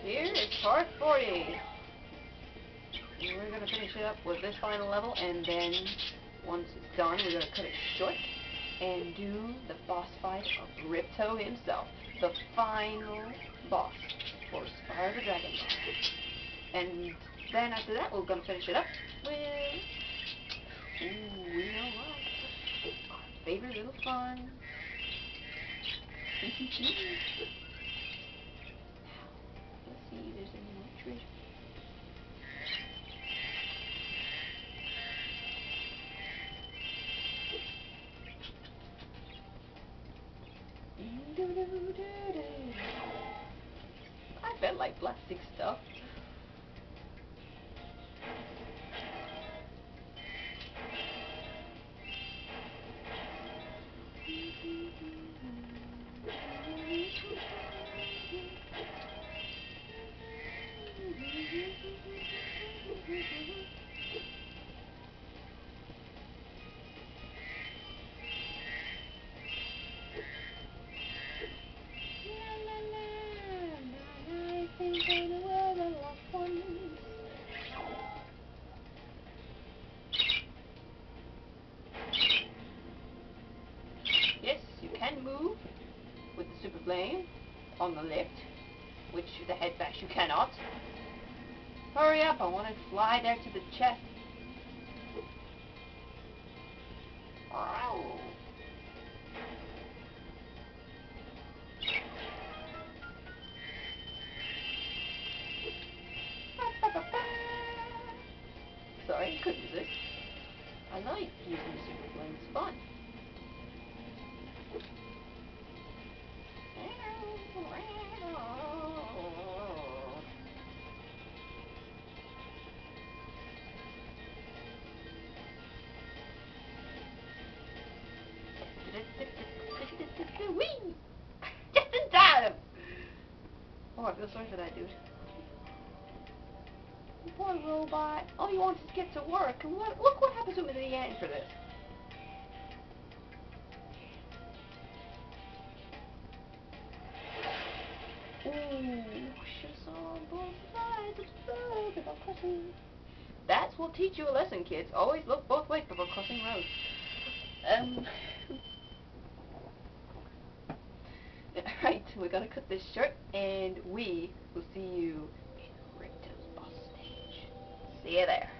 here is part 40. And we're going to finish it up with this final level, and then once it's done, we're going to cut it short and do the boss fight of Ripto himself, the final boss for Spyro the Dragon Boss. And then after that, we're going to finish it up with, we know what, our favorite little fun. Let's see if there's any more treasure. I felt like plastic stuff. Yes, you can move with the super flame on the left, which the head bash you cannot. Hurry up, I want to fly there to the chest. Ow. Sorry, couldn't resist. I like using the super flame, it's fun. Whee! Just in time! Oh, I feel sorry for that dude. Poor robot. All he wants is to get to work. And look what happens to him in the end for this. Ooh, she saw both sides of the road before crossing. That will teach you a lesson, kids. Always look both ways before crossing roads. Right, we're gonna cut this short, and we will see you in Ripto's boss stage. See you there.